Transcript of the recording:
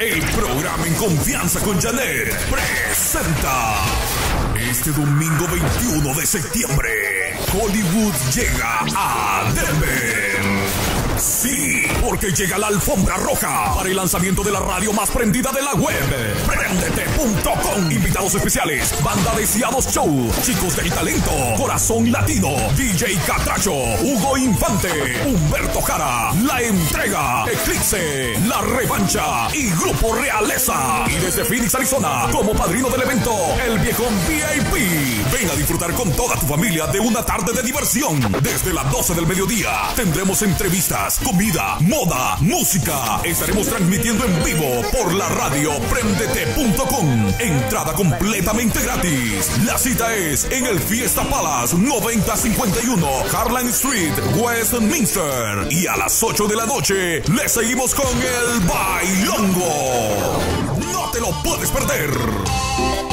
El programa En Confianza con Janet presenta este domingo 21 de septiembre. Hollywood llega a Denver. Sí, porque llega la alfombra roja para el lanzamiento de la radio más prendida de la web, Prendete.com. Invitados especiales, banda Deseados Show, Chicos del Talento, Corazón Latino, DJ Catracho, Hugo Infante, Humberto Jara, La Entrega, Eclipse, La Revancha y Grupo Realeza. Y desde Phoenix, Arizona, como padrino del evento, el Viejón VIP. Ven a disfrutar con toda tu familia de una tarde de diversión. Desde las 12 del mediodía tendremos entrevistas, comida, moda, música. Estaremos transmitiendo en vivo por la radio Prendete.com. Entrada completamente gratis. La cita es en el Fiesta Palace 9051 Harlan Street, Westminster. Y a las 8 de la noche le seguimos con el bailongo. No te lo puedes perder.